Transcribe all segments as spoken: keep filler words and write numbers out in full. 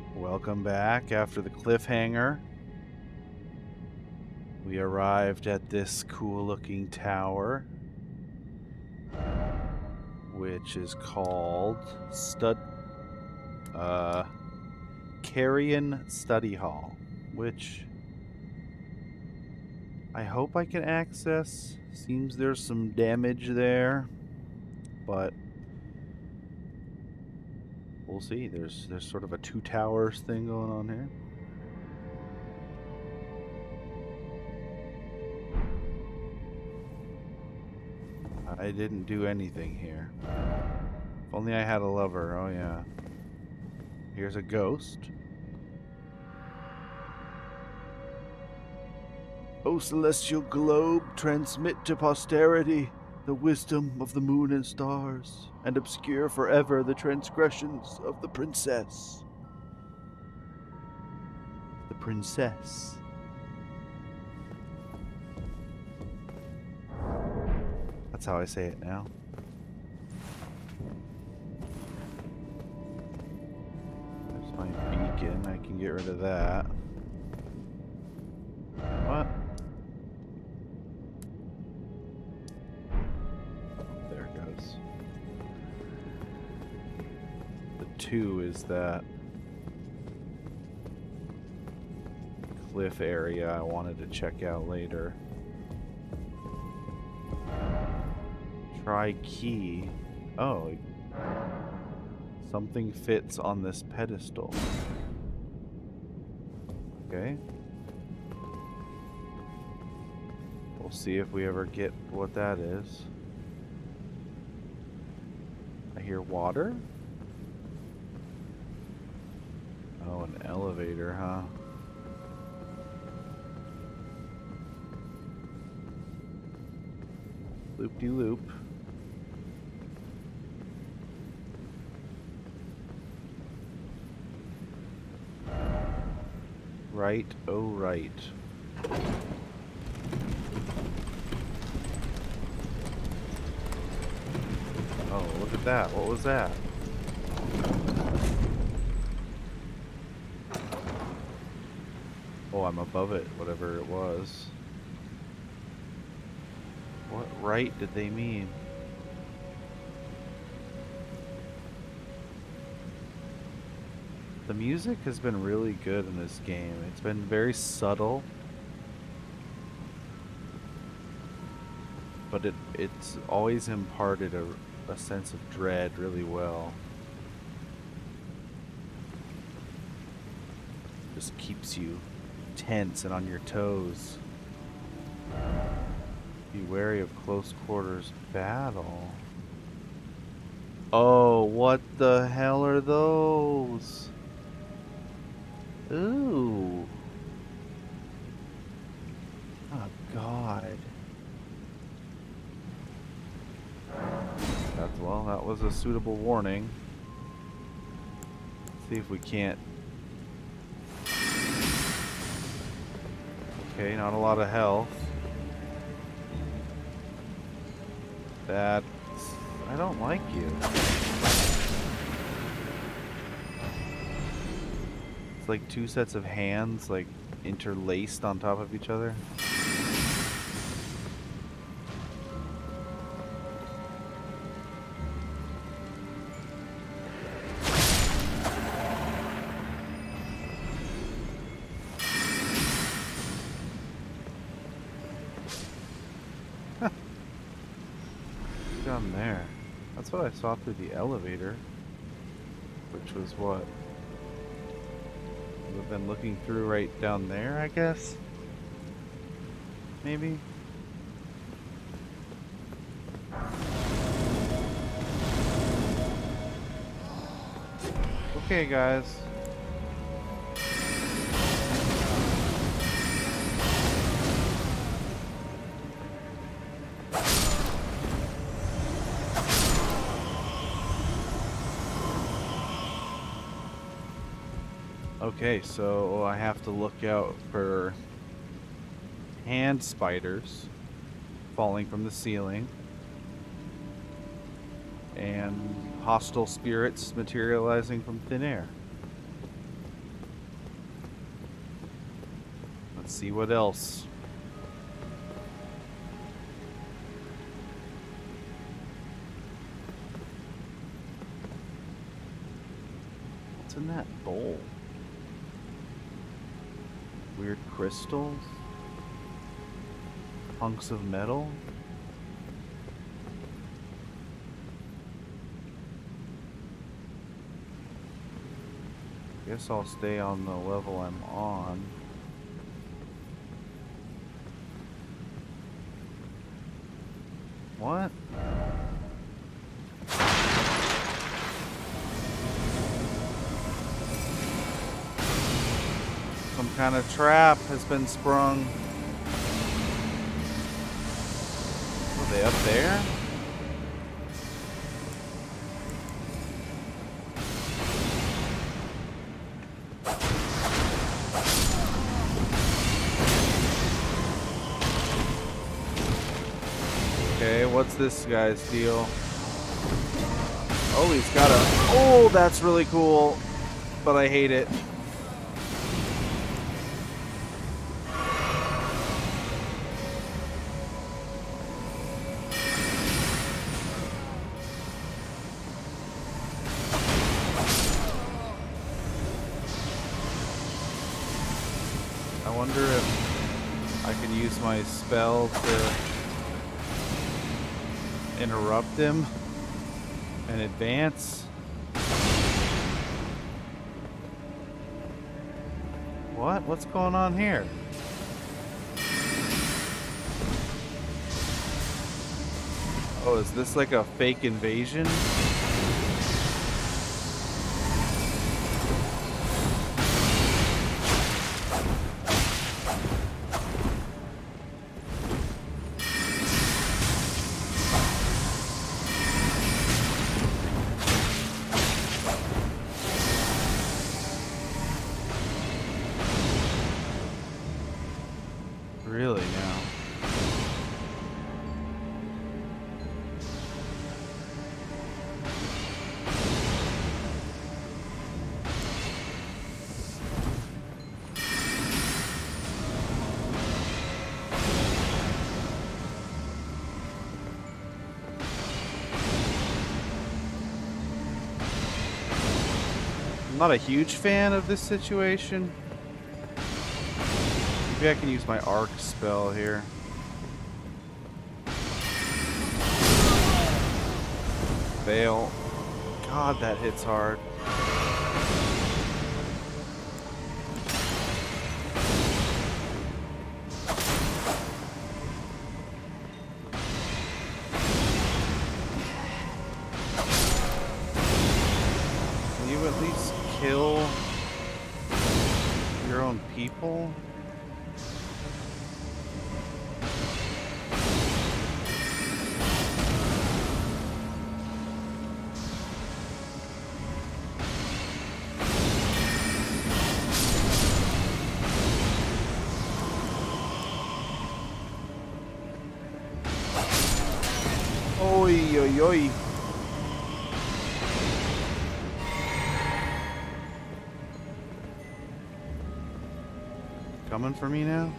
Welcome back after the cliffhanger. We arrived at this cool looking tower, which is called Stud uh Carrion Study Hall, which I hope I can access. Seems there's some damage there, but we'll see. There's there's sort of a two towers thing going on here. I didn't do anything here. If only I had a lover. Oh yeah. Here's a ghost. O celestial globe, transmit to posterity the wisdom of the moon and stars, and obscure forever the transgressions of the princess. The princess. That's how I say it now. There's my beacon. I can get rid of that. What? There it goes. The two is that cliff area I wanted to check out later. Try key. Oh, something fits on this pedestal. Okay. We'll see if we ever get what that is. I hear water. Oh, an elevator, huh? Loop-de-loop. Right, oh right. Oh, look at that. What was that? Oh, I'm above it, whatever it was. What right did they mean? The music has been really good in this game. It's been very subtle, but it it's always imparted a, a sense of dread really well. Just keeps you tense and on your toes. Be wary of close quarters battle. Oh, what the hell are those? Ooh. Oh, God. That's, well, that was a suitable warning. Let's see if we can't. Okay, not a lot of health. That's... I don't like you. It's like two sets of hands, like, interlaced on top of each other. Down there. That's what I saw through the elevator. Which was what? We've been looking through right down there, I guess? Maybe? Okay, guys. Okay, so I have to look out for hand spiders falling from the ceiling and hostile spirits materializing from thin air. see what else. What's in that bowl? Weird crystals? Hunks of metal? Guess I'll stay on the level I'm on. What? Some kind of trap has been sprung. Are they up there? Okay, what's this guy's deal? Oh, he's got a... Oh, that's really cool. But I hate it. I wonder if I can use my spell to interrupt him and advance. What? What's going on here? Oh, is this like a fake invasion? Really now? I'm not a huge fan of this situation. Maybe I can use my arc spell here. Fail. God, that hits hard. Can you at least kill your own people? Oi, oi, oi. Coming for me now?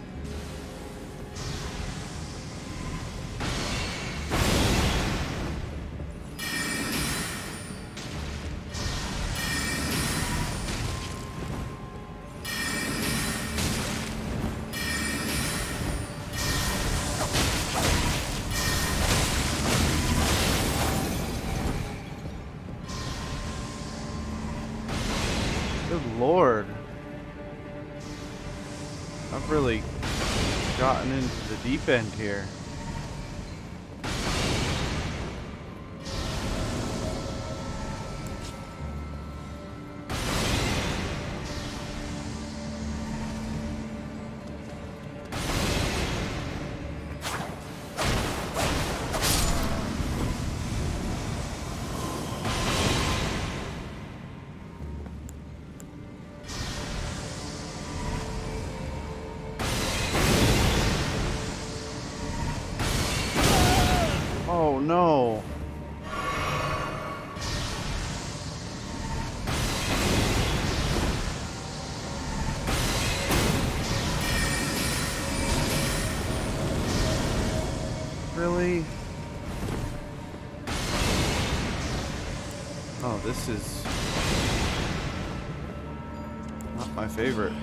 Good Lord. I've really gotten into the deep end here. Oh no. this is not my favorite.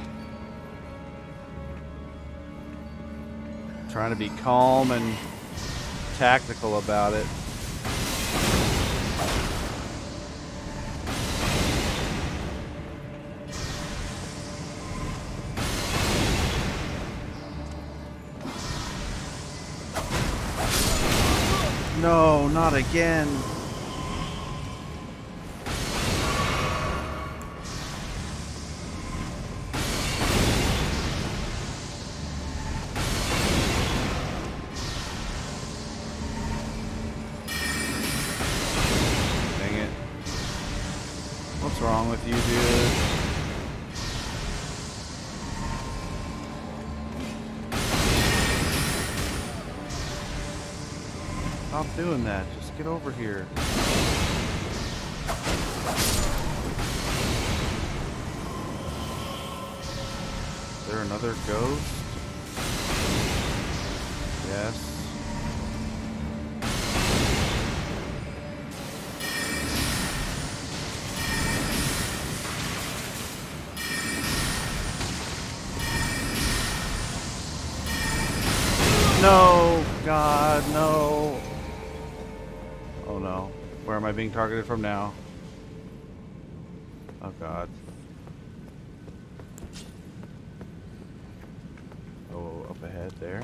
I'm trying to be calm and tactical about it. No, not again. Dang it. What's wrong with you, dude? Stop doing that. Just get over here. Is there another ghost? Yes. No! God, no! Oh no. Where am I being targeted from now? Oh god. Oh, up ahead there.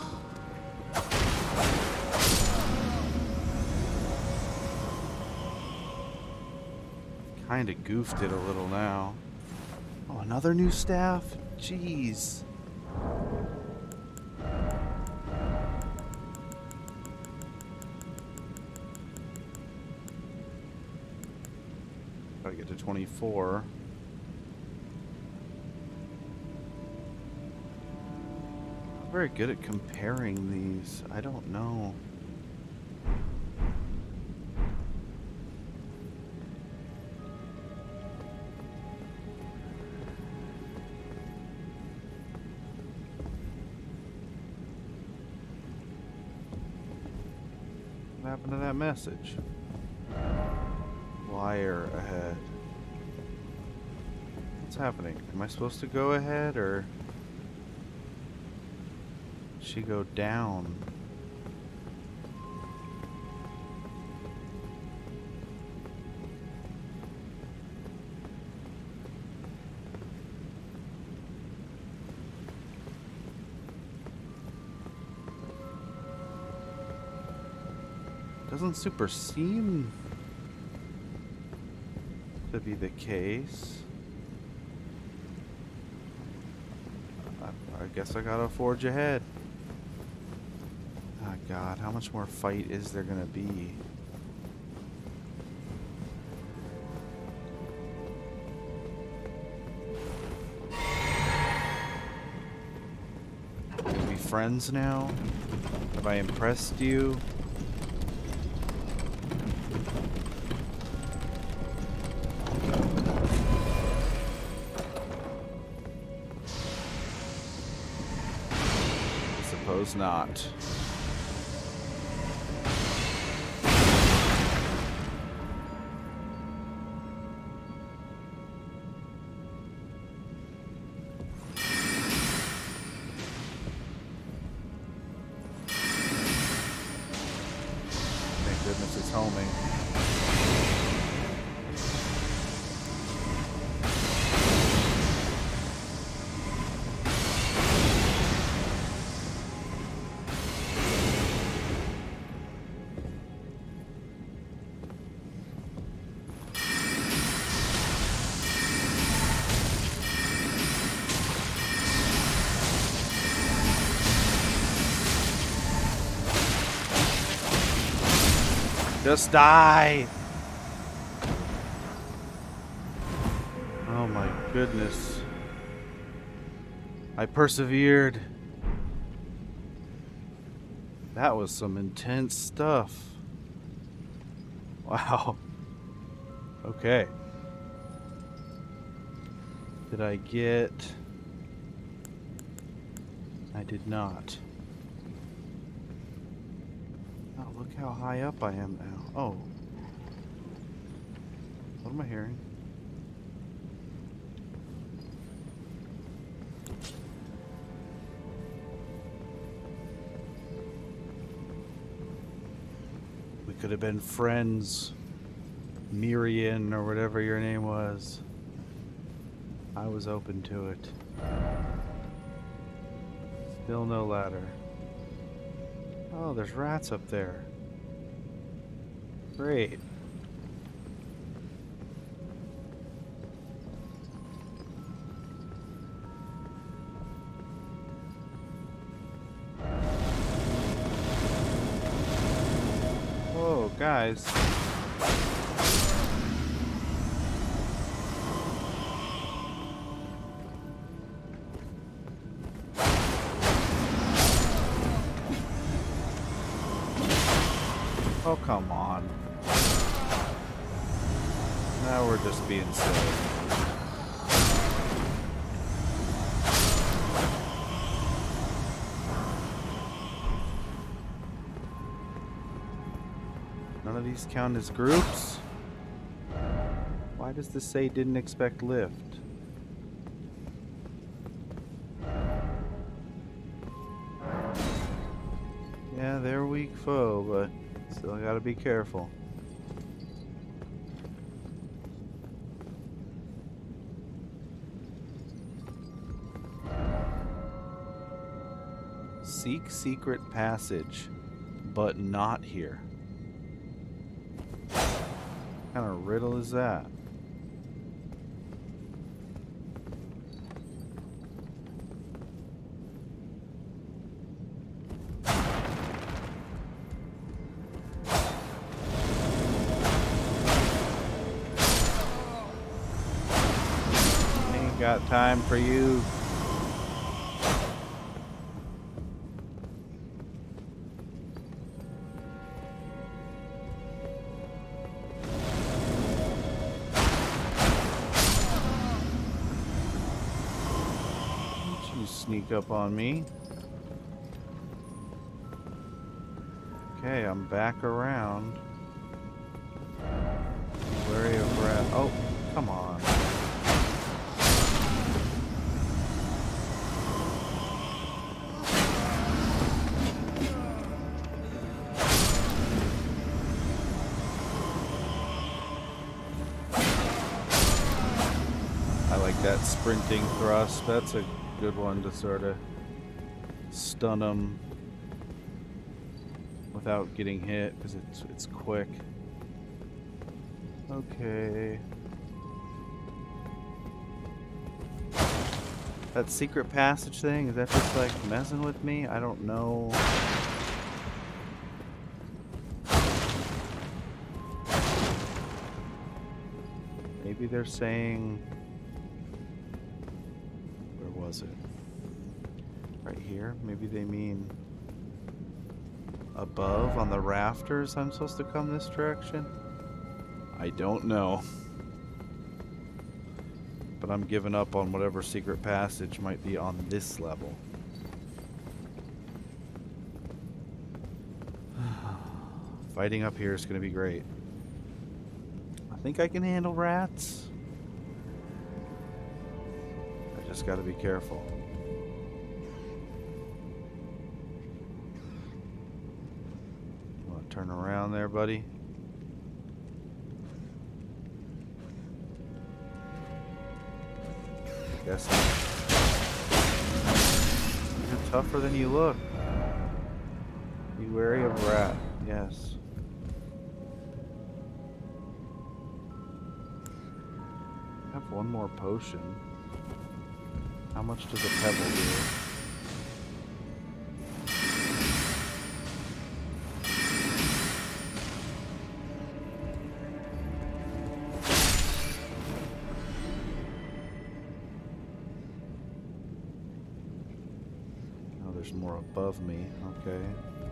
Kinda goofed it a little now. Oh, another new staff? Jeez. Gotta get to twenty-four. I'm very good at comparing these. I don't know. What happened to that message? Liar ahead. What's happening? Am I supposed to go ahead or she go down? Doesn't super seem to be the case. I, I guess I gotta forge ahead. Oh god, how much more fight is there gonna be? Are we friends now? Have I impressed you? Not. Thank goodness it's homing. Just die! Oh my goodness. I persevered. That was some intense stuff. Wow. Okay. Did I get... I did not. Oh, look how high up I am now. Oh. What am I hearing? We could have been friends, Mirian, or whatever your name was. I was open to it. Still no ladder. Oh, there's rats up there. Great. Whoa, guys. Oh, come on. Now we're just being silly. None of these count as groups? Why does this say didn't expect lift? Yeah, they're weak foe, but still gotta be careful. Seek secret passage, but not here. What kind of riddle is that? Ain't got time for you. Sneak up on me. Okay, I'm back around. Wary of rat. Oh, come on. I like that sprinting thrust. That's a good one to sort of stun them without getting hit because it's it's quick. Okay. That secret passage thing, is that just like messing with me? I don't know. Maybe they're saying, was it? Right here? Maybe they mean above on the rafters I'm supposed to come this direction? I don't know. But I'm giving up on whatever secret passage might be on this level. Fighting up here is going to be great. I think I can handle rats. Just gotta be careful. Wanna turn around there, buddy? Guess you're tougher than you look. Be wary of rat. Yes. I have one more potion. How much does a pebble do? Oh, there's more above me. Okay.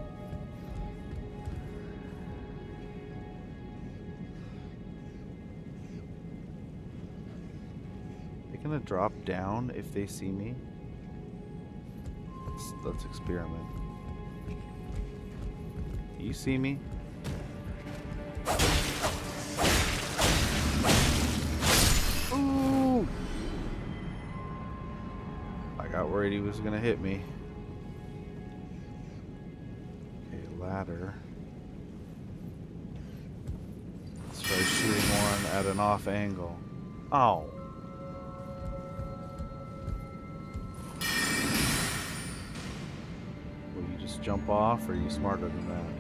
Gonna drop down if they see me. Let's, let's experiment. Do you see me? worried he was gonna hit me. Okay, ladder. Let's try shooting one at an off angle. Oh. Will you just jump off, or are you smarter than that?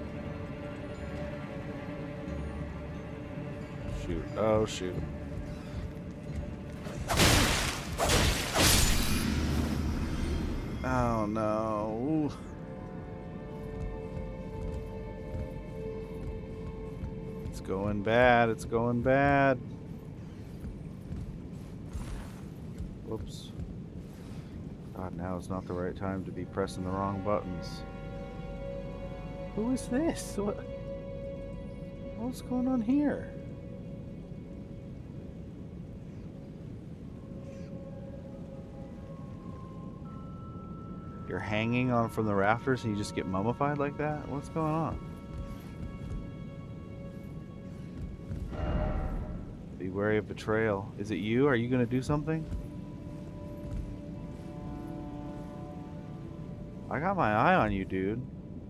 Shoot. Oh, shoot. Oh, no. It's going bad. It's going bad. Whoops. God, now is not the right time to be pressing the wrong buttons. Who is this? What? What's going on here? You're hanging on from the rafters and you just get mummified like that? What's going on? Be wary of betrayal. Is it you? Are you going to do something? I got my eye on you, dude.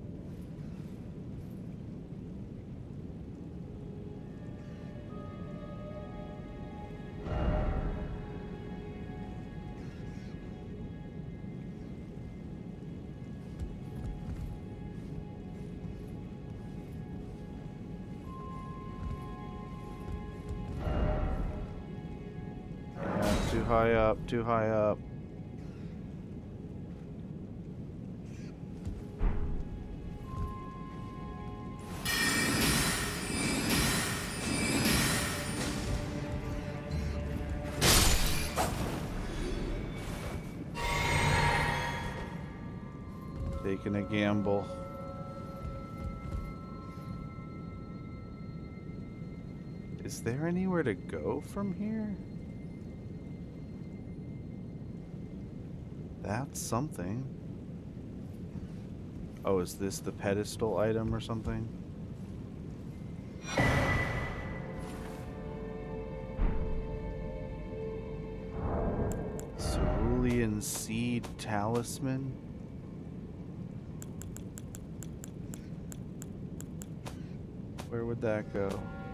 Too high up, too high up. Taking a gamble. Is there anywhere to go from here? That's something. Oh, is this the pedestal item or something? Cerulean Seed Talisman? Where would that go?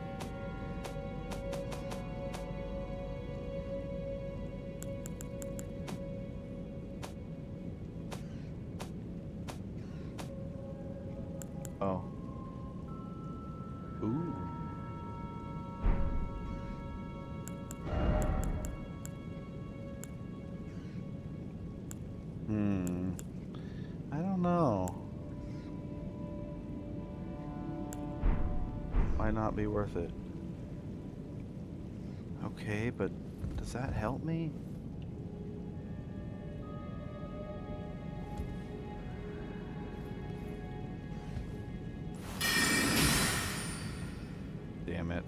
Oh. Ooh. Hmm. I don't know. Might not be worth it. Okay, but does that help me? Damn it.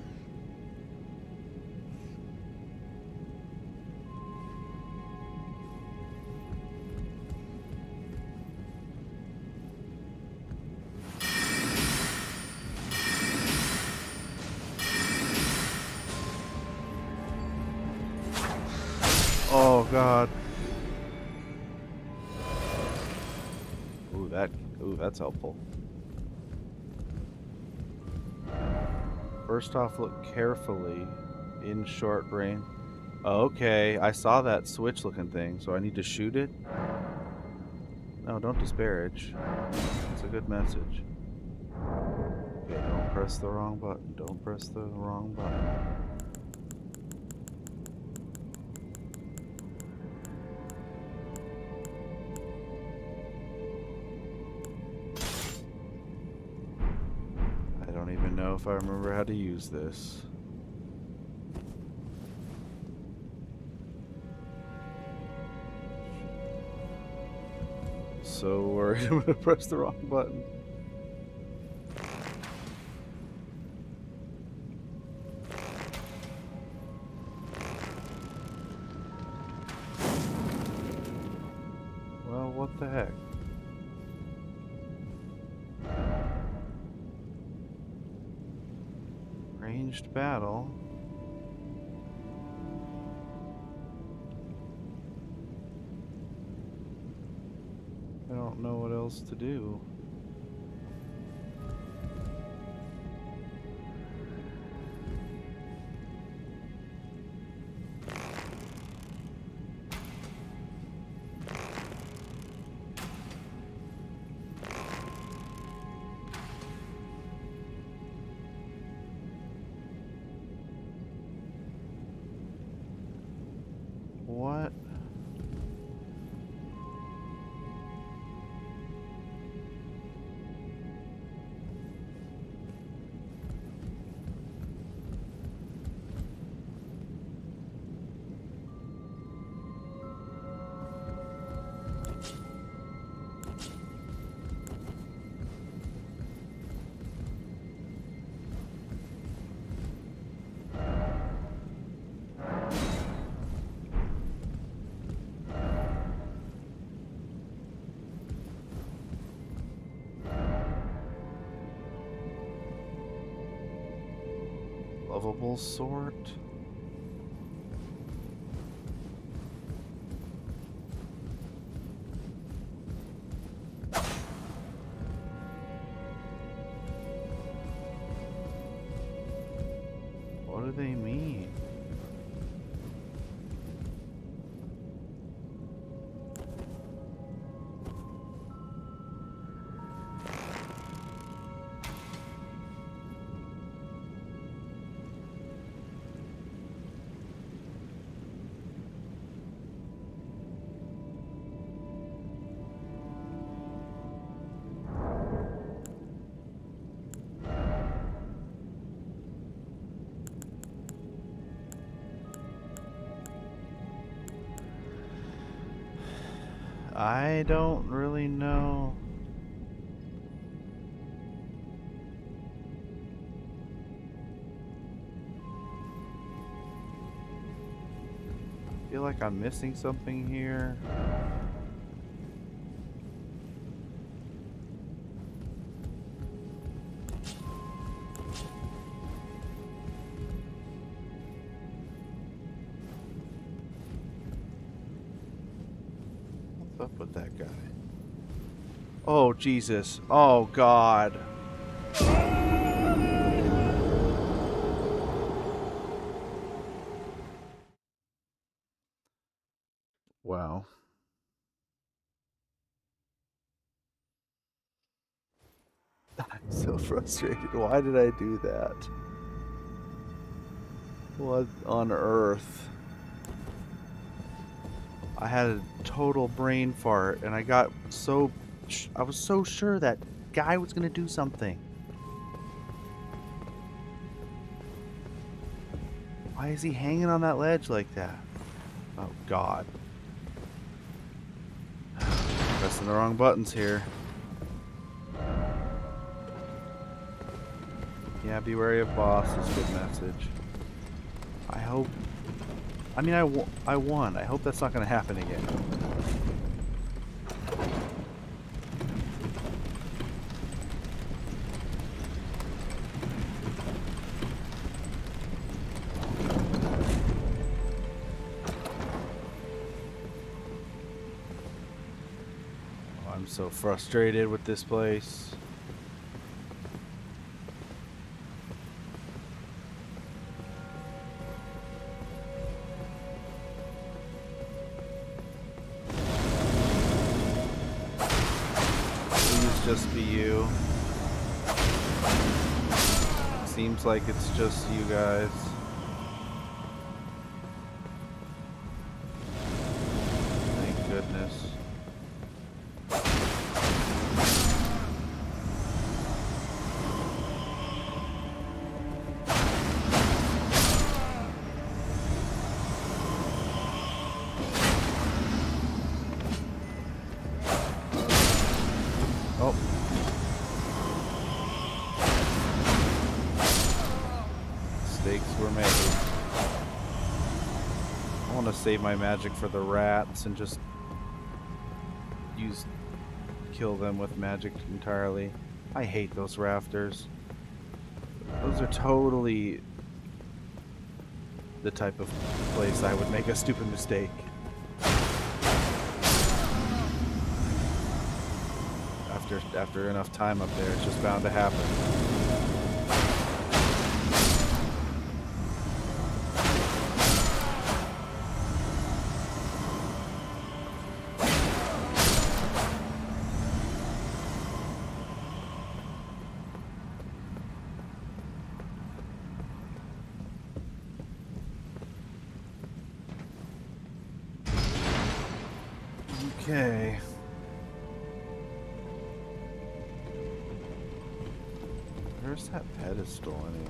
Oh God. Ooh, that ooh, that's helpful. First off, look carefully in short range. Okay, I saw that switch looking thing, so I need to shoot it? No, don't disparage. It's a good message. Okay, don't press the wrong button. Don't press the wrong button. I don't even know if I remember how to use this. So worried I'm gonna press the wrong button. Well, what the heck? Ranged battle. else to do. What? Lovable sort? What do they mean? I don't really know. I feel like I'm missing something here. What's up with that guy? Oh, Jesus. Oh, God. Wow. I'm so frustrated. Why did I do that? What on earth? I had a total brain fart, and I got so... I was so sure that guy was gonna do something. Why is he hanging on that ledge like that? Oh, God. Pressing the wrong buttons here. Yeah, be wary of boss is a good message. I hope... I mean, I, w I won. I hope that's not going to happen again. Oh, I'm so frustrated with this place. Just be you. Seems like it's just you guys. Thank goodness. Oh. Mistakes were made. I want to save my magic for the rats and just use kill them with magic entirely. I hate those rafters. Those are totally the type of place I would make a stupid mistake. after after enough time up there. It's just bound to happen. Okay. Where's that pedestal anyway?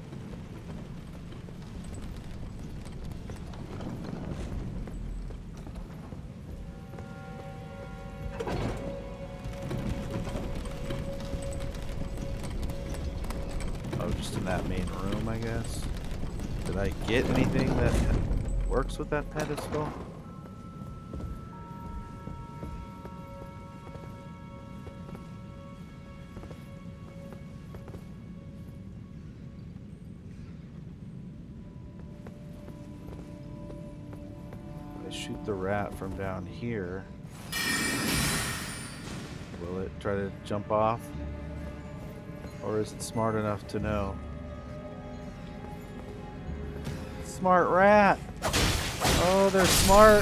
Oh, just in that main room, I guess. Did I get anything that works with that pedestal? Shoot the rat from down here. Will it try to jump off? Or is it smart enough to know? Smart rat! Oh, they're smart!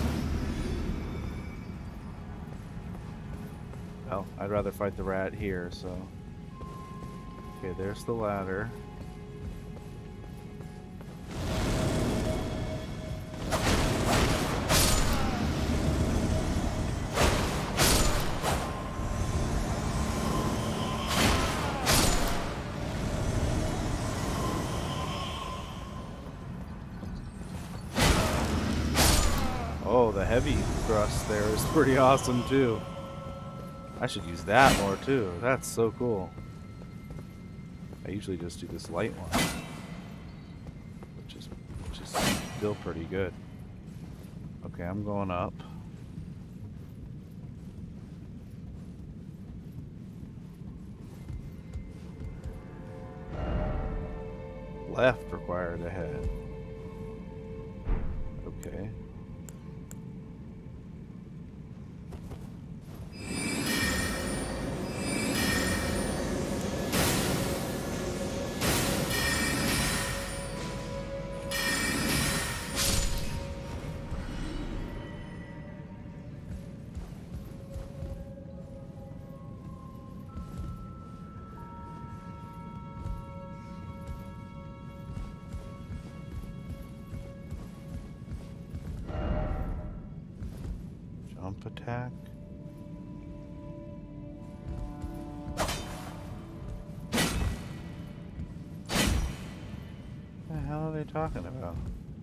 Well, I'd rather fight the rat here, so... Okay, there's the ladder. Oh, the heavy thrust there is pretty awesome too. I should use that more too. That's so cool. I usually just do this light one, which is which is still pretty good. Okay, I'm going up. Left required ahead. Okay. Jump attack. What the hell are they talking about?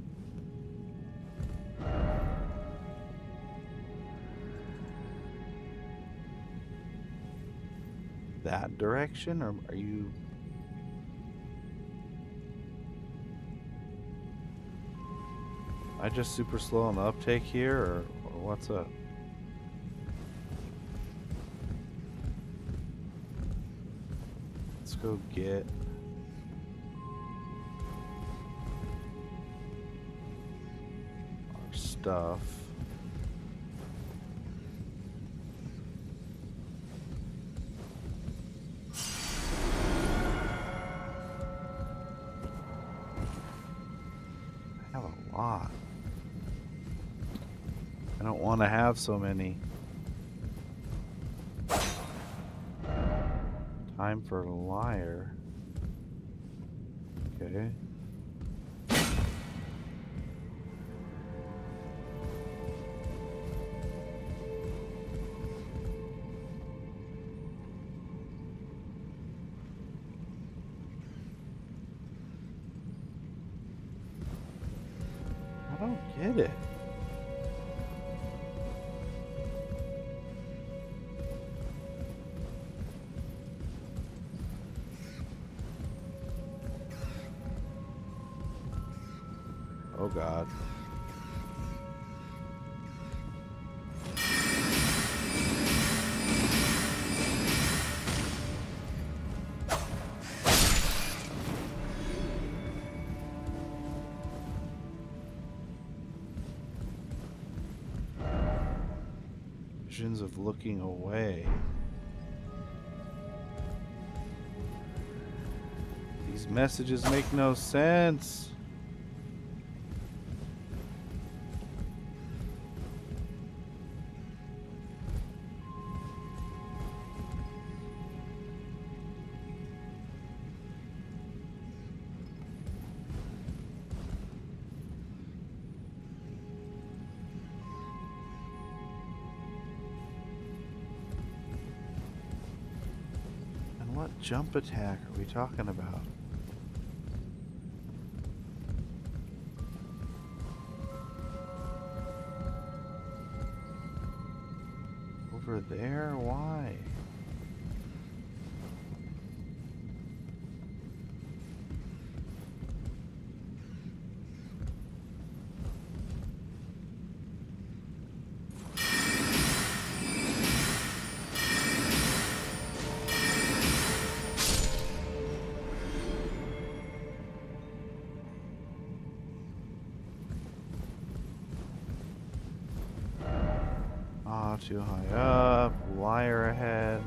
That direction, or are you... I just super slow on the uptake here, or, or what's up? Let's go get our stuff. I have a lot. I don't want to have so many. Time for a liar. Okay. I don't get it. Oh God. Visions of looking away. These messages make no sense. What jump attack are we talking about? Over there? Why? Ah, too high up, wire ahead.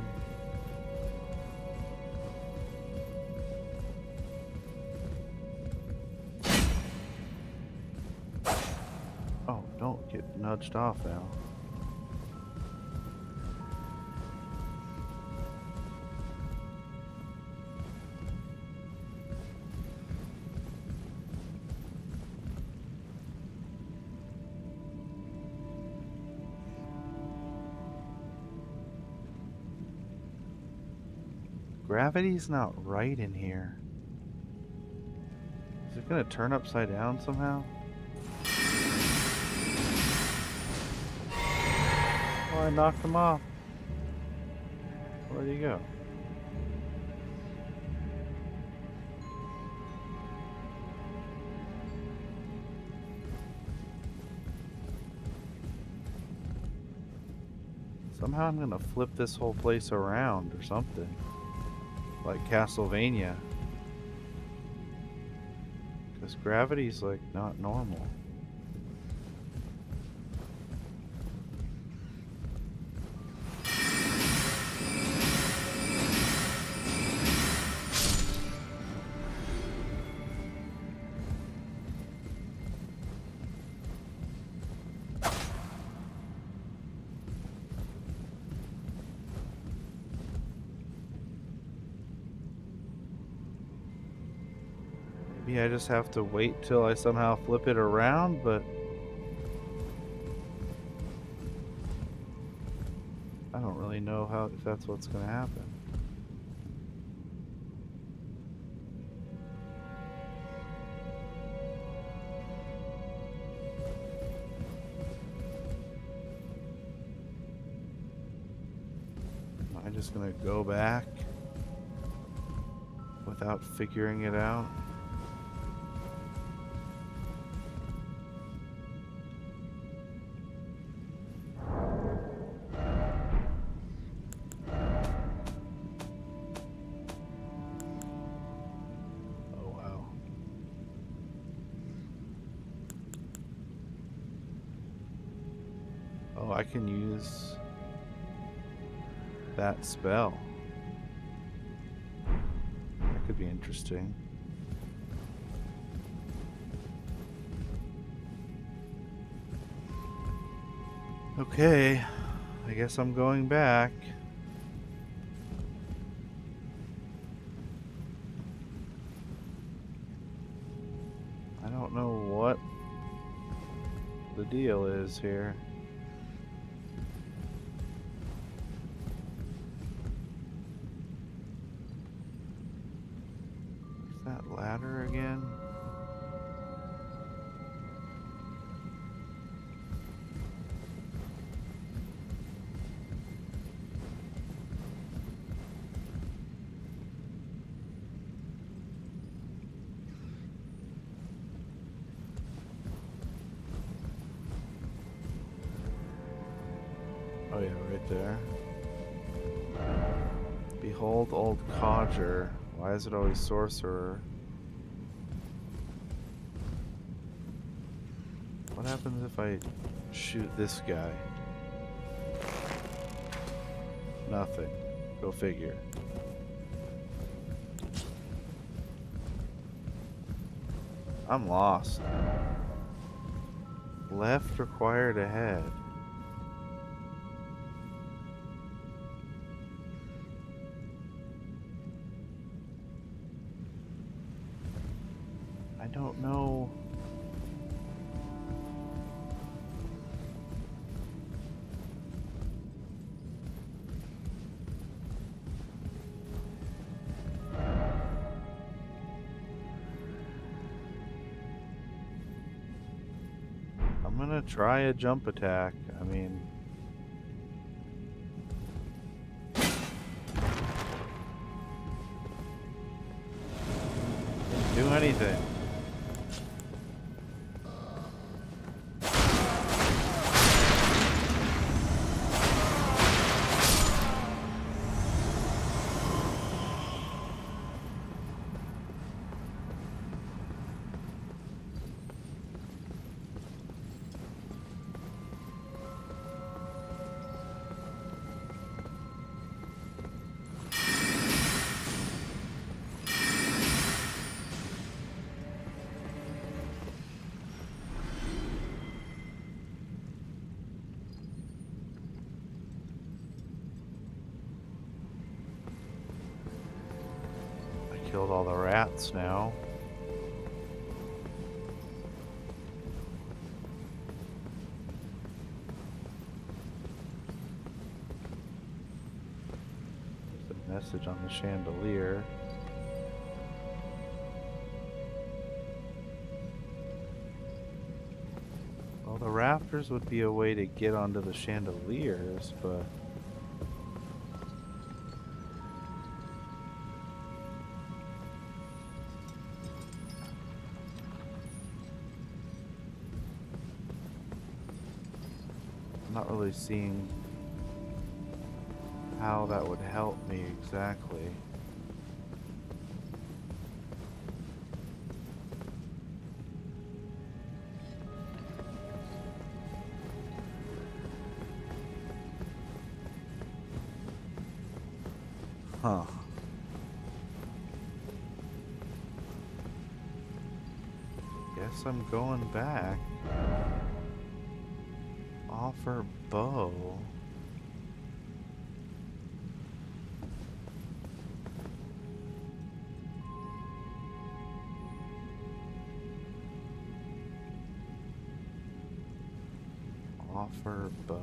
Oh, don't get nudged off now. Gravity's not right in here. Is it gonna turn upside down somehow? Oh, I knocked him off. Where'd he go? Somehow I'm gonna flip this whole place around or something. Like Castlevania. Because gravity's like not normal. Maybe I just have to wait till I somehow flip it around, but I don't really know how if that's what's going to happen. Am I just going to go back without figuring it out? Oh, I can use that spell. That could be interesting. Okay, I guess I'm going back. I don't know what the deal is here. That ladder again? Oh yeah, right there. Behold old codger. Why is it always sorcerer? What happens if I shoot this guy? Nothing. Go figure. I'm lost. Left required ahead. I don't know. I'm gonna try a jump attack. I mean, do anything. Killed all the rats now. There's a message on the chandelier. Well, the rafters would be a way to get onto the chandeliers, but not really seeing how that would help me exactly. Huh. Guess I'm going back. Offer bow. Offer bow.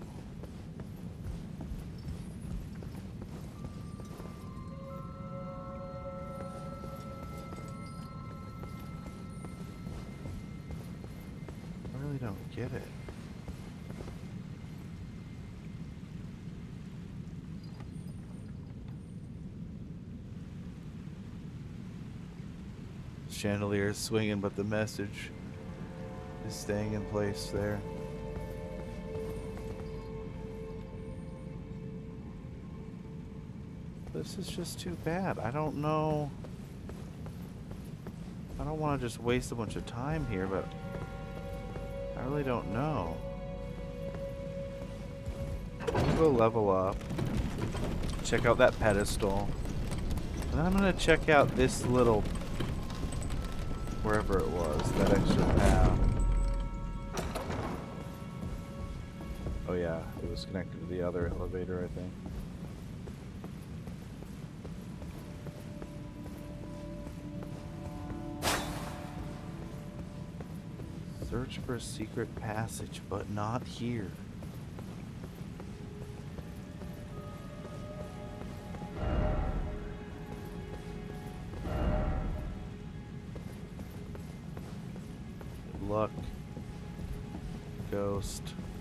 I really don't get it. Chandelier is swinging, but the message is staying in place there. This is just too bad. I don't know. I don't want to just waste a bunch of time here, but I really don't know. I'm gonna go level up, check out that pedestal, and then I'm gonna check out this little, wherever it was, that extra path. Oh yeah, it was connected to the other elevator, I think. Search for a secret passage, but not here. Luck. Ghost.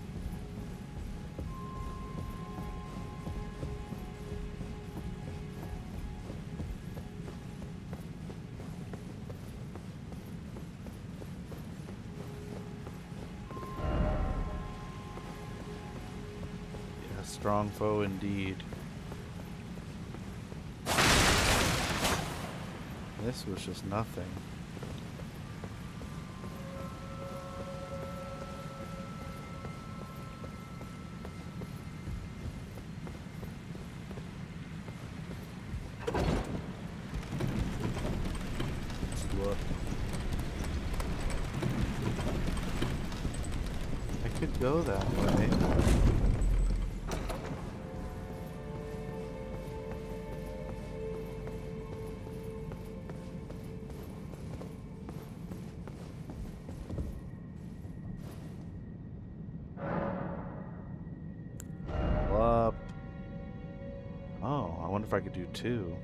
Yeah, strong foe indeed. This was just nothing. Look. could go that way. Up. Oh, I wonder if I could do two.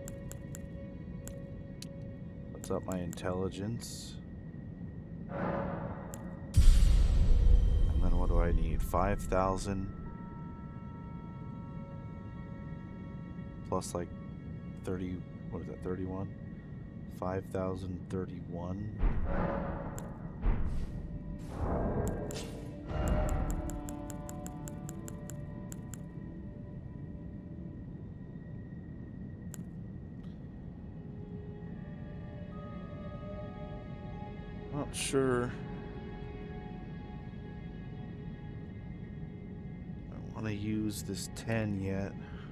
What's up, my intelligence? And then what do I need? five thousand plus like thirty, what is that, thirty-one? five thousand thirty-one. Not sure. I don't want to use this ten yet.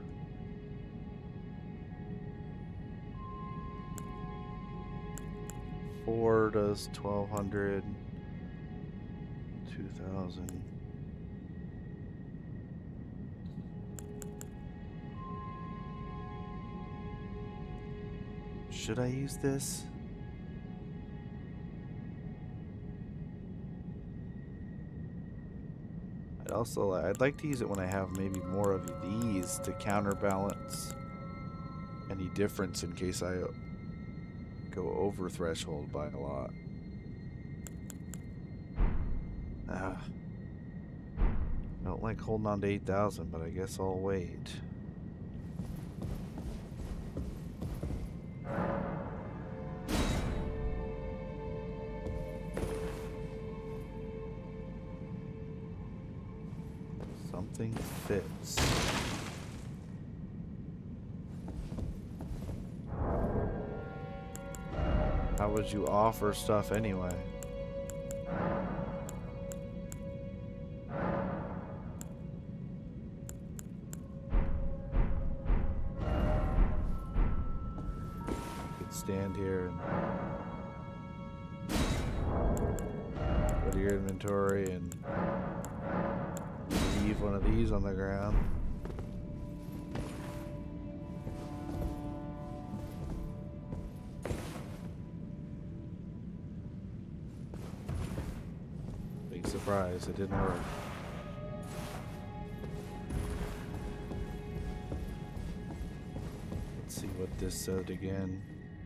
Four does twelve hundred. Two thousand. Should I use this? I'd also, I'd like to use it when I have maybe more of these to counterbalance any difference in case I go over threshold by a lot. Ah, I don't like holding on to eight thousand, but I guess I'll wait. Something fits. How would you offer stuff anyway? You could stand here and go to your inventory and leave one of these on the ground. Big surprise, it didn't work. Let's see what this said again.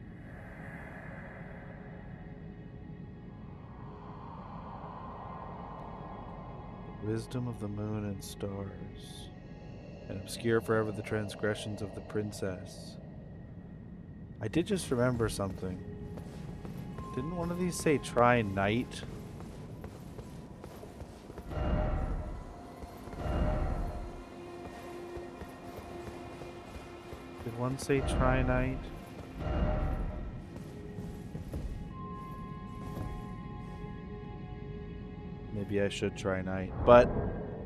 Wisdom of the moon and stars, and obscure forever the transgressions of the princess. I did just remember something. Didn't one of these say try night? Did one say try night? Maybe I should try night, but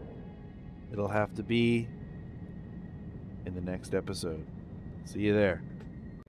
it'll have to be in the next episode. See you there.